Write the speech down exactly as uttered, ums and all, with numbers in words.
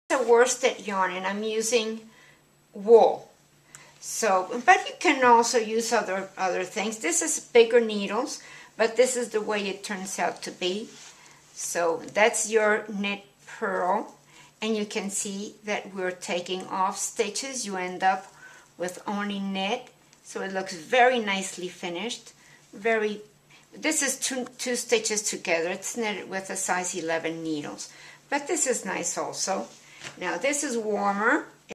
a worsted yarn, and I'm using wool. So, but you can also use other other things. This is bigger needles, but this is the way it turns out to be. So that's your knit purl, and you can see that we're taking off stitches. You end up with only knit, so it looks very nicely finished. Very. This is two two stitches together. It's knitted with a size eleven needles, but this is nice also. Now this is warmer.